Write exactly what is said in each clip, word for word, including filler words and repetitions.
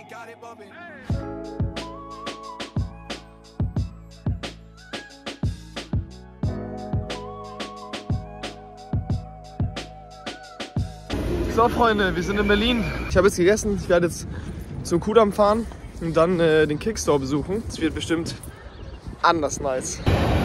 So Freunde, wir sind in Berlin. Ich habe jetzt gegessen, ich werde jetzt zum Kudamm fahren und dann äh, den Kickstore besuchen. Es wird bestimmt anders nice.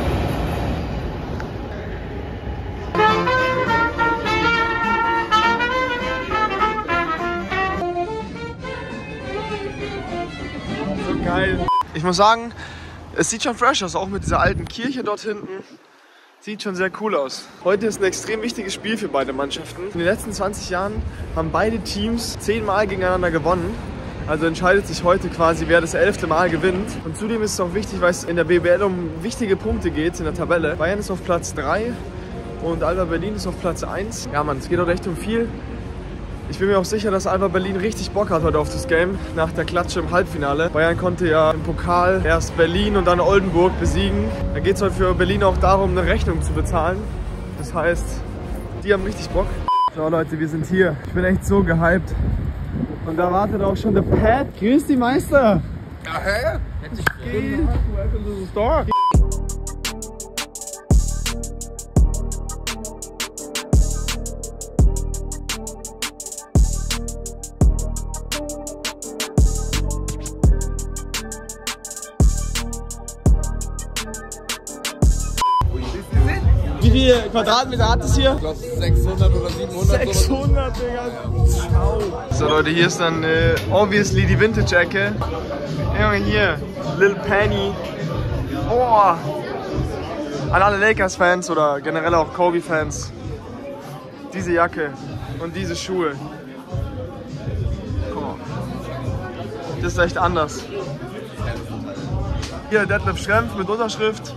So geil. Ich muss sagen, es sieht schon fresh aus, auch mit dieser alten Kirche dort hinten. Sieht schon sehr cool aus. Heute ist ein extrem wichtiges Spiel für beide Mannschaften. In den letzten zwanzig Jahren haben beide Teams zehnmal gegeneinander gewonnen. Also entscheidet sich heute quasi, wer das elfte Mal gewinnt. Und zudem ist es auch wichtig, weil es in der B B L um wichtige Punkte geht in der Tabelle. Bayern ist auf Platz drei und Alba Berlin ist auf Platz eins. Ja Mann, es geht auch echt um viel. Ich bin mir auch sicher, dass Alba Berlin richtig Bock hat heute auf das Game nach der Klatsche im Halbfinale. Bayern konnte ja im Pokal erst Berlin und dann Oldenburg besiegen. Da geht es heute für Berlin auch darum, eine Rechnung zu bezahlen. Das heißt, die haben richtig Bock. So Leute, wir sind hier. Ich bin echt so gehypt. Und da wartet auch schon der Pat. Grüß die Meister! Ja, hä? Hätte ich Welcome to the store. Wie viele Quadratmeter hat es hier? Ich glaube sechshundert oder siebenhundert. sechshundert, Digga. Ciao. So Leute, hier ist dann äh, obviously die Vintage-Ecke. Junge, hier, Lil Penny. Oh. An alle Lakers-Fans oder generell auch Kobe-Fans. Diese Jacke und diese Schuhe. Guck mal. Das ist echt anders. Hier Detlef Schrempf mit Unterschrift.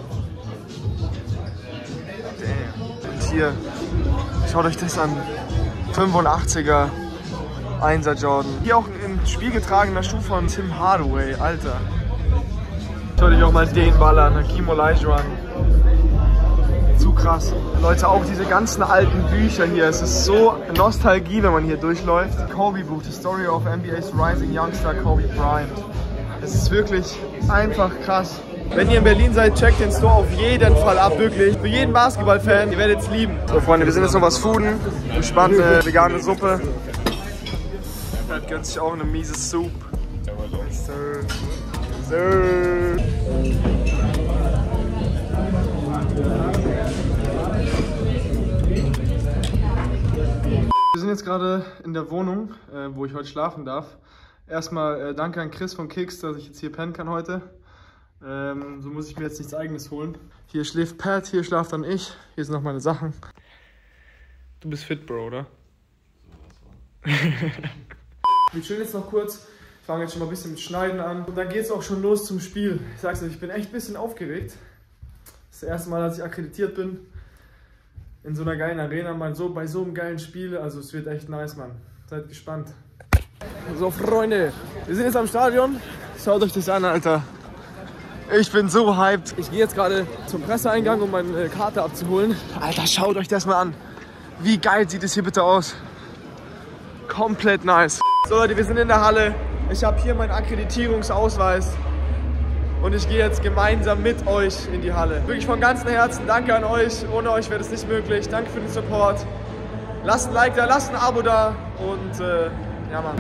Hier, schaut euch das an, fünfundachtziger Einser Jordan. Hier auch ein Spiel getragener Schuh von Tim Hardaway, Alter. Schaut euch auch mal den Ball an, Hakeem Olajuwon. Zu krass. Leute, auch diese ganzen alten Bücher hier, es ist so Nostalgie, wenn man hier durchläuft. Kobe Buch, The Story of N B A's Rising Youngster Kobe Bryant. Es ist wirklich einfach krass. Wenn ihr in Berlin seid, checkt den Store auf jeden Fall ab, wirklich. Für jeden Basketball-Fan, ihr werdet es lieben. So Freunde, wir sind jetzt noch was fooden. Entspannte vegane Suppe. Er gönnt sich auch eine miese Soup. Yes, sir. Yes, sir. Wir sind jetzt gerade in der Wohnung, äh, wo ich heute schlafen darf. Erstmal äh, danke an Chris von Kicks, dass ich jetzt hier pennen kann heute. Ähm, so muss ich mir jetzt nichts Eigenes holen. Hier schläft Pat, hier schlaft dann ich. Hier sind noch meine Sachen. Du bist fit, Bro, oder? Wir chillen jetzt noch kurz. Ich fange jetzt schon mal ein bisschen mit Schneiden an. Und dann geht es auch schon los zum Spiel. Ich sag's euch, ich bin echt ein bisschen aufgeregt. Das ist das erste Mal, dass ich akkreditiert bin. In so einer geilen Arena, mal so bei so einem geilen Spiel. Also es wird echt nice, Mann. Seid gespannt. So, Freunde, wir sind jetzt am Stadion. Schaut euch das an, Alter. Ich bin so hyped. Ich gehe jetzt gerade zum Presseeingang, um meine Karte abzuholen. Alter, schaut euch das mal an. Wie geil sieht es hier bitte aus. Komplett nice. So Leute, wir sind in der Halle. Ich habe hier meinen Akkreditierungsausweis. Und ich gehe jetzt gemeinsam mit euch in die Halle. Wirklich von ganzem Herzen danke an euch. Ohne euch wäre das nicht möglich. Danke für den Support. Lasst ein Like da, lasst ein Abo da. Und äh, ja Mann.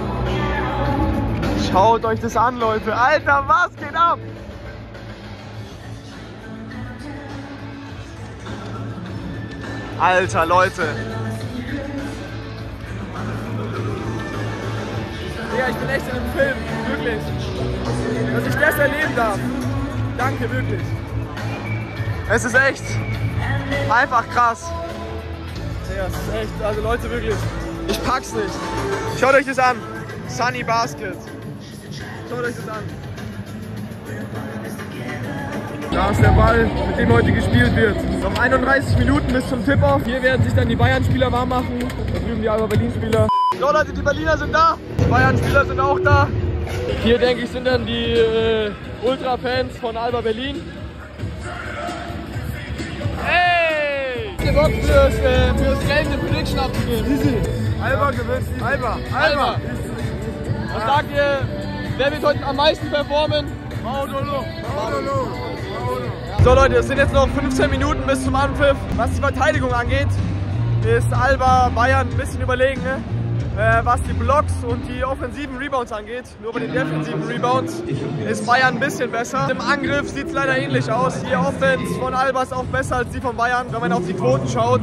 Schaut euch das an, Leute. Alter, was geht ab? Alter, Leute. Ja, ich bin echt in einem Film, wirklich. Dass ich das erleben darf. Danke, wirklich. Es ist echt einfach krass. Ja, es ist echt, also Leute, wirklich. Ich pack's nicht. Schaut euch das an. Sunny Basket. Schaut euch das an. Da ist der Ball, mit dem heute gespielt wird. Noch einunddreißig Minuten bis zum Tip-Off. Hier werden sich dann die Bayern-Spieler warm machen. Da drüben die Alba Berlin-Spieler. So Leute, die Berliner sind da. Die Bayern-Spieler sind auch da. Hier denke ich sind dann die äh, Ultra-Fans von Alba Berlin. Hey! Ich hab Bock fürs, äh, fürs Game eine Prediction abzugeben. Easy. Alba gewinnt. Alba. Alba. Alba. Was sagt ihr, wer wird heute am meisten performen? Maudolo. Maudolo. So Leute, es sind jetzt noch fünfzehn Minuten bis zum Anpfiff. Was die Verteidigung angeht, ist Alba Bayern ein bisschen überlegen. Ne? Äh, was die Blocks und die offensiven Rebounds angeht, nur bei den defensiven Rebounds ist Bayern ein bisschen besser. Im Angriff sieht es leider ähnlich aus. Die Offense von Alba ist auch besser als die von Bayern, wenn man auf die Quoten schaut.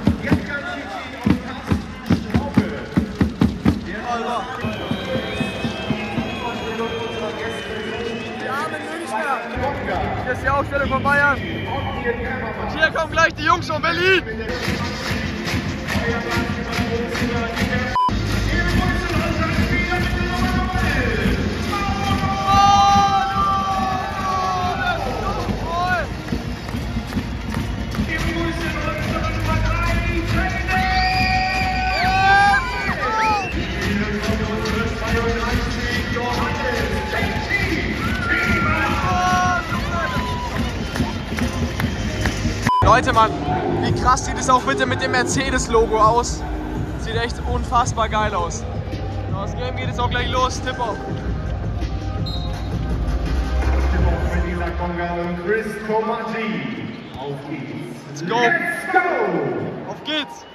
Hier ist die Aufstellung von Bayern. Und hier kommen gleich die Jungs von Berlin. Leute, Mann, wie krass sieht es auch bitte mit dem Mercedes-Logo aus? Sieht echt unfassbar geil aus. Das Game geht jetzt auch gleich los, Tip-Off. Let's go! Auf geht's!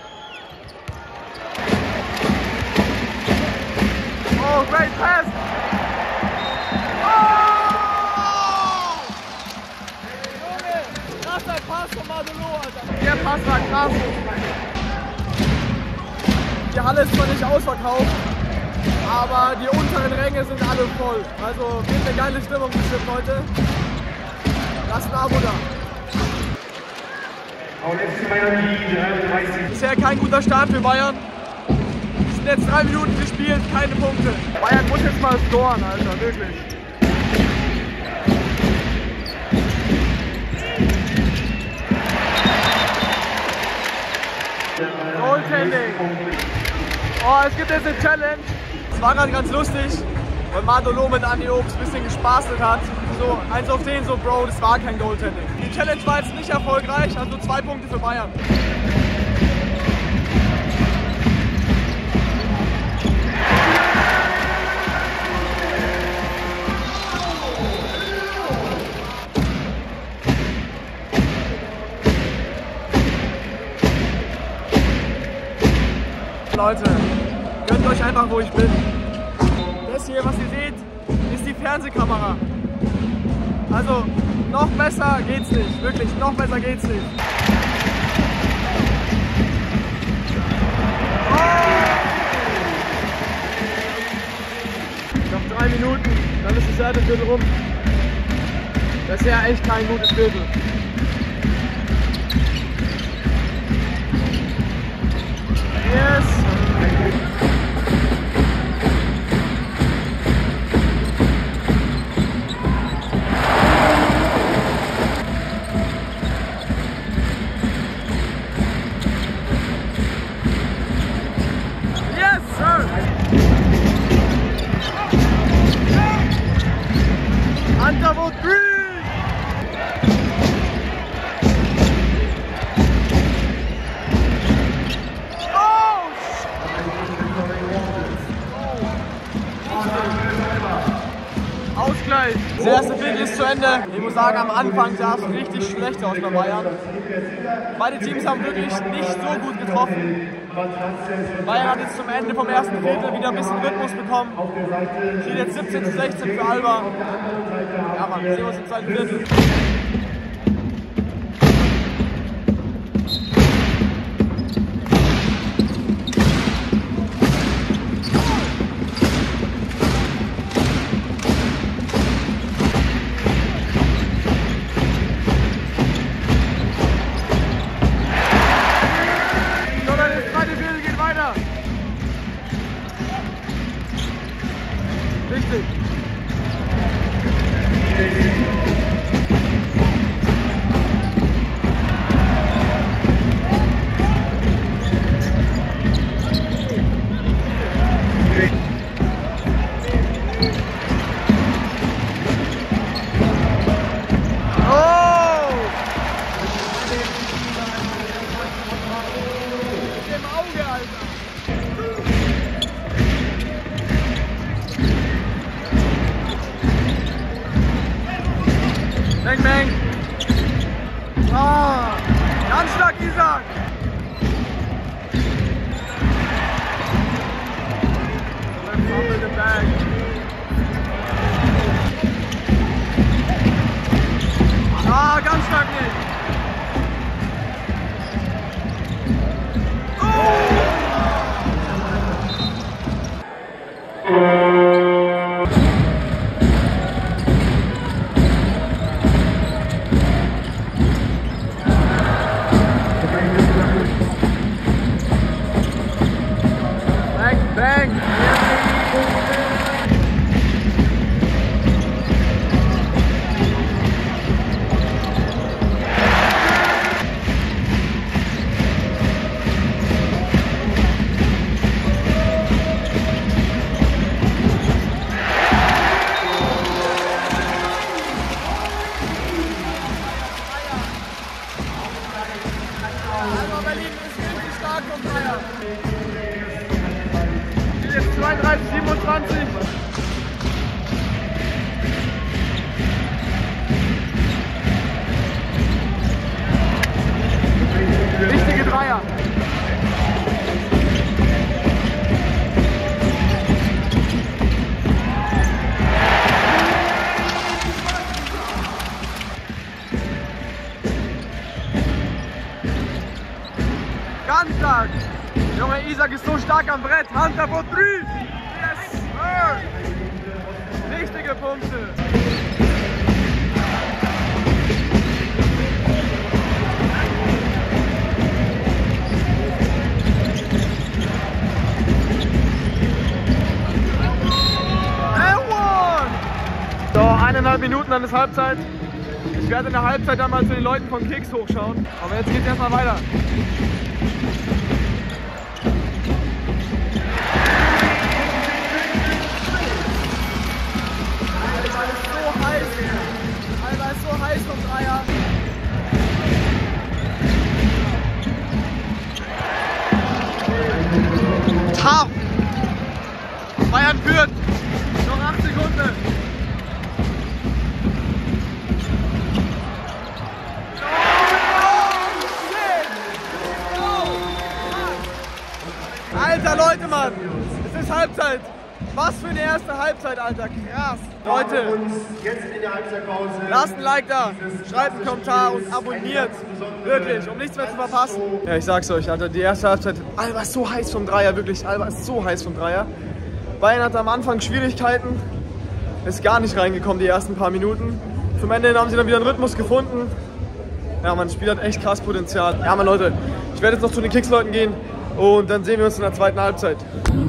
Oh, great pass! Der Pass von Maudolo, Alter. Der Pass war krass. Die Halle ist zwar nicht ausverkauft, aber die unteren Ränge sind alle voll. Also wird eine geile Stimmung bestimmt heute. Lasst ein Abo da. Bisher kein guter Start für Bayern. Es sind jetzt drei Minuten gespielt, keine Punkte. Bayern muss jetzt mal scoren, Alter, wirklich. Goaltending. Oh, es gibt jetzt eine Challenge. Es war gerade ganz lustig, weil Maudolo mit Andi Obst ein bisschen gespastelt hat. So, eins auf den, so Bro, das war kein Goaltending. Die Challenge war jetzt nicht erfolgreich, also zwei Punkte für Bayern. Leute, gönnt euch einfach, wo ich bin. Das hier, was ihr seht, ist die Fernsehkamera. Also, noch besser geht's nicht. Wirklich, noch besser geht's nicht. Oh! Noch drei Minuten, dann ist das zweite Viertel rum. Das ist ja echt kein gutes Viertel. Yes! Yes, sir! And double three! Ausgleich. Das erste Viertel ist zu Ende. Ich muss sagen, am Anfang sah es richtig schlecht aus bei Bayern. Beide Teams haben wirklich nicht so gut getroffen. Bayern hat jetzt zum Ende vom ersten Viertel wieder ein bisschen Rhythmus bekommen. Steht jetzt siebzehn zu sechzehn für Alba. Ja, Mann, wir sehen uns im zweiten Viertel. Richtig. stark! Ah, ganz stark nicht! zweiunddreißig, siebenundzwanzig. Wichtige Dreier. Ganz stark. Junge, Isaac ist so stark am Brett. Hunter for three. Yes, sir. Wichtige Punkte. And one. So, eineinhalb Minuten, dann ist Halbzeit. Ich werde in der Halbzeit dann mal zu den Leuten von Kicks hochschauen. Aber jetzt geht es erstmal weiter. Alter, ist so heiß vom Dreier. Tough. Bayern führt. Noch acht Sekunden. Alter, Leute, Mann. Es ist Halbzeit. Was für eine erste Halbzeit, Alter. Krass. Leute, lasst ein Like da, schreibt einen Kommentar und abonniert. Wirklich, um nichts mehr zu verpassen. Ja, ich sag's euch, Alter, die erste Halbzeit. Alba ist so heiß vom Dreier, wirklich. Alba ist so heiß vom Dreier. Bayern hatte am Anfang Schwierigkeiten. Ist gar nicht reingekommen, die ersten paar Minuten. Zum Ende haben sie dann wieder einen Rhythmus gefunden. Ja, man, das Spiel hat echt krass Potenzial. Ja, man, Leute, ich werde jetzt noch zu den Kicks-Leuten gehen und dann sehen wir uns in der zweiten Halbzeit.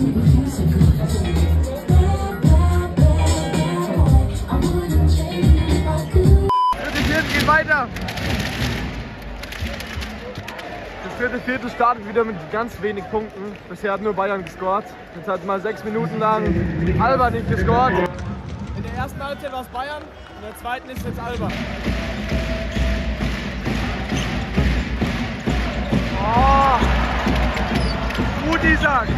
Geht weiter. Das vierte Viertel startet wieder mit ganz wenig Punkten. Bisher hat nur Bayern gescored. Jetzt hat mal sechs Minuten lang Alba nicht gescored. In der ersten Halbzeit war es Bayern, in der zweiten ist jetzt Alba. Oh, gut, Isaac.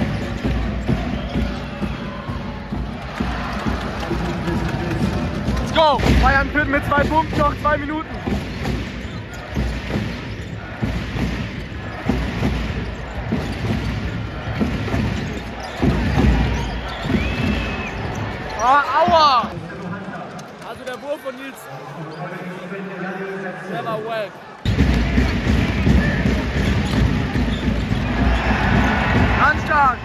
Let's go! Bayern führt mit zwei Punkten, noch zwei Minuten. Oh, aua! Also der Wurf von Nils, der war wack. Ganz stark!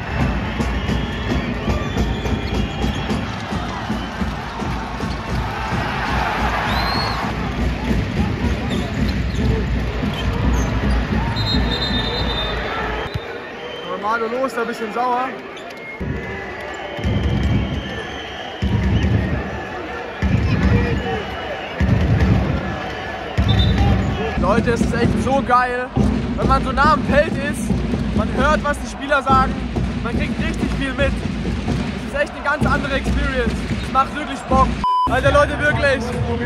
Romano los, da ein bisschen sauer. Leute, es ist echt so geil, wenn man so nah am Feld ist, man hört, was die Spieler sagen, man kriegt richtig viel mit. Es ist echt eine ganz andere Experience. Es macht wirklich Bock. Alter, Leute, wirklich.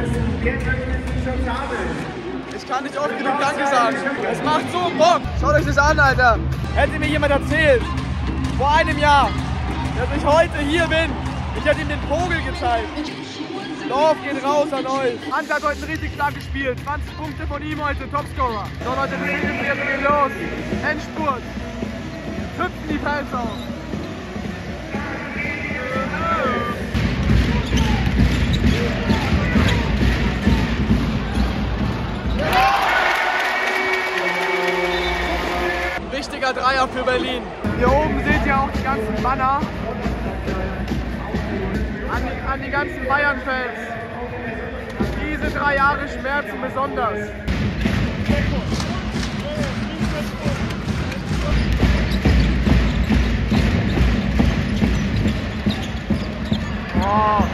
Ich kann nicht oft genug Danke sagen. Es macht so Bock. Schaut euch das an, Alter. Hätte mir jemand erzählt, vor einem Jahr, dass ich heute hier bin, ich hätte ihm den Vogel gezeigt. Lauf geht raus an euch. Hans hat heute richtig stark gespielt. zwanzig Punkte von ihm heute, Topscorer. So Leute, das geht jetzt geht los. Endspurt. Hüpfen die Fans auf. Wichtiger Dreier für Berlin. Hier oben seht ihr auch die ganzen Banner. An die, an die ganzen Bayern-Fans. Diese drei Jahre schmerzen besonders. Oh.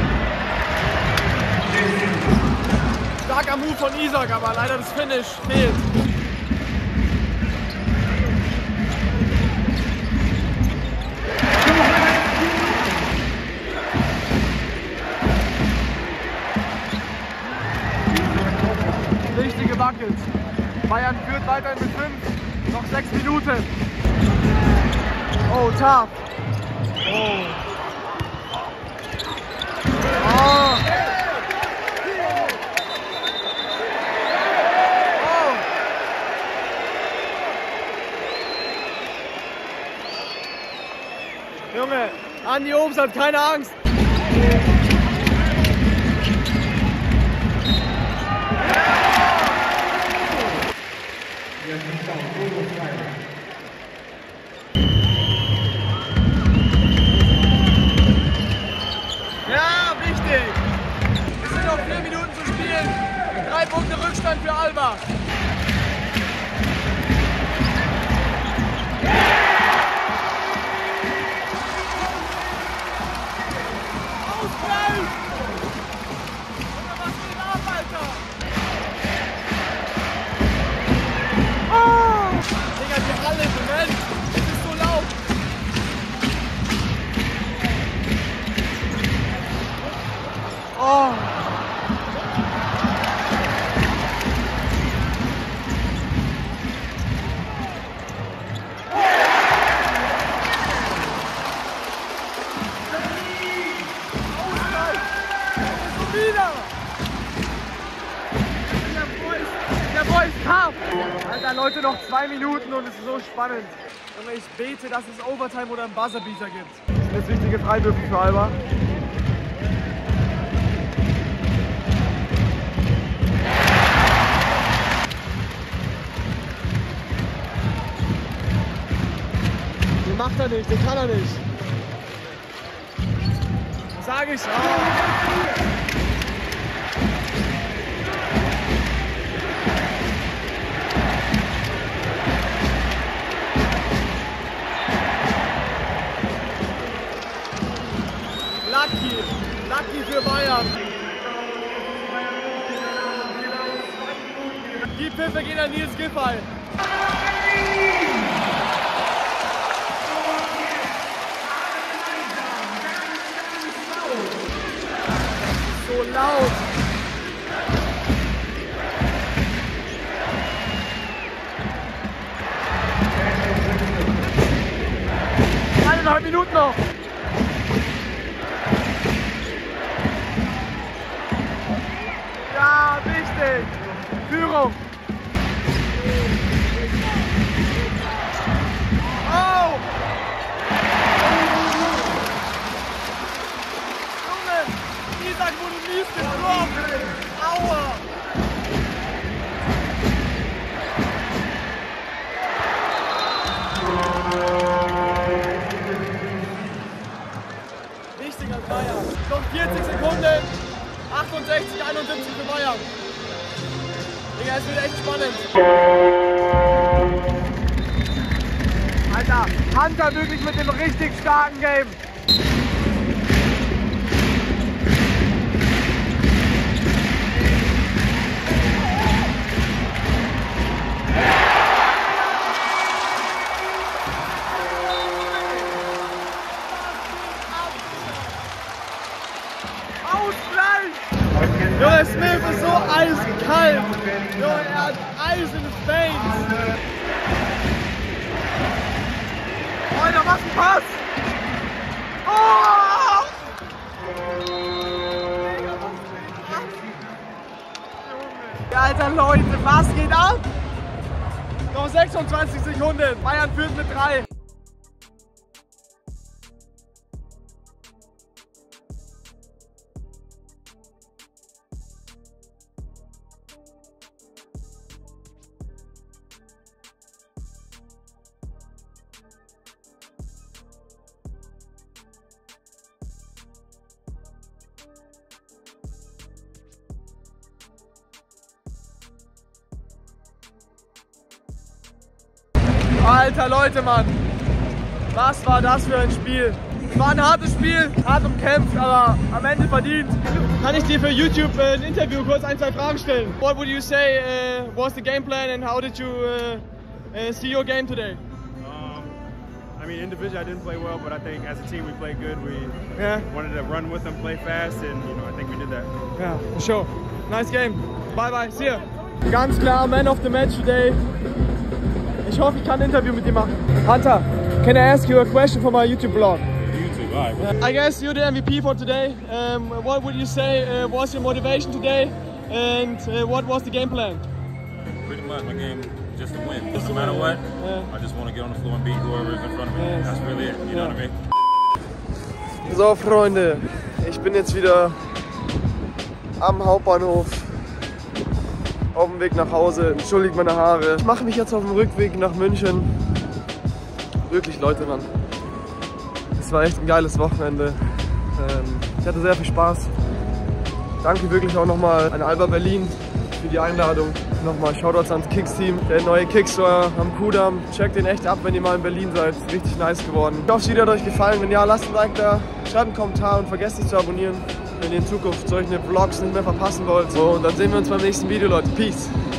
Starker Move von Isak, aber leider das Finish fehlt. Richtig gewackelt. Bayern führt weiterhin mit fünf. Noch sechs Minuten. Oh, tough. Oh. Oh. Oh. Junge, Andi Obst hat keine Angst. Ja, wichtig! Es sind noch vier Minuten zu spielen. Drei Punkte Rückstand für Alba. Ausgleich! Was geht ab, Alter? Oh! Digga, wir alle brennen. Es ist so laut. Oh! Der Boy ist tough! Alter, Leute, noch zwei Minuten und es ist so spannend. Und ich bete, dass es Overtime oder einen Buzzerbeater gibt. Jetzt wichtige Freiwürfe für Alba. Den macht er nicht, den kann er nicht. Sag ich. Oh. Lucky, Lucky für Bayern. Die Pfiffe gehen an Nils Giffey. So laut. Eineinhalb Minuten noch. Ja, wichtig. Führung. Oh! Junge, Isak, wo du liest, getroffen. Aua! Wichtiger Dreier. Noch vierzig Sekunden. achtundsechzig, einundsiebzig für Bayern. Digga, es wird echt spannend. Alter, Hunter wirklich mit dem richtig starken Game. Junge, Smith ist so eiskalt. Junge, er hat Eis in his veins. Alter, was ein Pass! Oh! Alter Leute, was geht ab? Noch sechsundzwanzig Sekunden, Bayern führt mit drei. Alter Leute, Mann, was war das für ein Spiel? War ein hartes Spiel, hart umkämpft, aber am Ende verdient. Kann ich dir für YouTube äh, ein Interview kurz ein, zwei Fragen stellen? What would you say uh, was the game plan and how did you uh, uh, see your game today? Um, I mean, individually I didn't play well, but I think as a team we played good. We yeah. wanted to run with them, play fast, and you know I think we did that. Yeah, for sure. Nice game. Bye bye. See ya. Ganz klar, man of the match today. Ich hoffe, ich kann ein Interview mit dir machen. Hunter, can I ask you a question for my YouTube blog? YouTube, all right. I guess you're the M V P for today. Um, what would you say uh, was your motivation today, and uh, what was the game plan? Pretty much my game just to win. No matter what, yeah. I just want to get on the floor and beat whoever is in front of me. Yes. That's really it. You know Yeah. what I mean? So Freunde, ich bin jetzt wieder am Hauptbahnhof. Auf dem Weg nach Hause, entschuldigt meine Haare. Ich mache mich jetzt auf dem Rückweg nach München. Wirklich Leute, Mann. Es war echt ein geiles Wochenende. Ähm, ich hatte sehr viel Spaß. Danke wirklich auch nochmal an Alba Berlin für die Einladung. Nochmal Shoutouts ans Kicks-Team. Der neue Kickstore am Kudamm. Checkt den echt ab, wenn ihr mal in Berlin seid. Richtig nice geworden. Ich hoffe, das Video hat euch gefallen. Wenn ja, lasst ein Like da, schreibt einen Kommentar und vergesst nicht zu abonnieren, wenn ihr in Zukunft solche Vlogs nicht mehr verpassen wollt. So, und dann sehen wir uns beim nächsten Video, Leute. Peace!